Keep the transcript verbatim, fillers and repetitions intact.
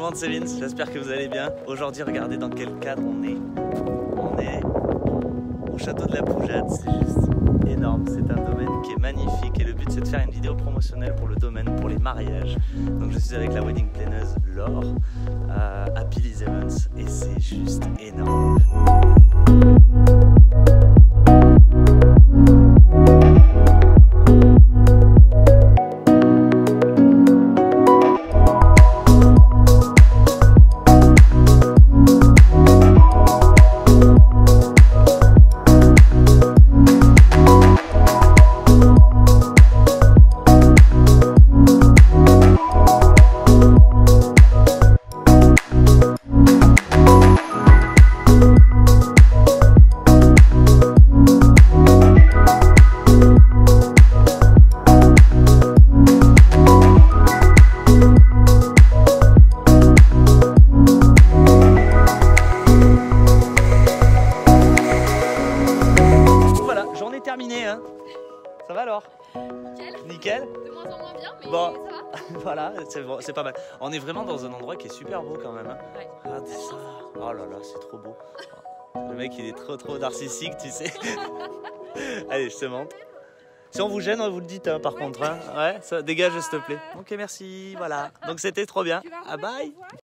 Comment Céline, j'espère que vous allez bien. Aujourd'hui, regardez dans quel cadre on est. On est au château de la Poujade, c'est juste énorme. C'est un domaine qui est magnifique et le but c'est de faire une vidéo promotionnelle pour le domaine, pour les mariages. Donc je suis avec la wedding planneuse Laure euh, à Billy's Events et c'est juste énorme. Terminé, hein. Ça va alors? Nickel. Nickel. De moins en moins bien, mais bon. ça va. Voilà, c'est bon, pas mal. On est vraiment dans un endroit qui est super beau quand même. Hein. Ouais. Regardez ça. Oh là là, c'est trop beau. Le mec, il est trop trop narcissique, tu sais. Allez, je te montre. Si on vous gêne, vous le dites, hein, par ouais. contre. Hein. Ouais, ça dégage, s'il te plaît. Ok, merci. Voilà. Donc c'était trop bien. Ah, bye.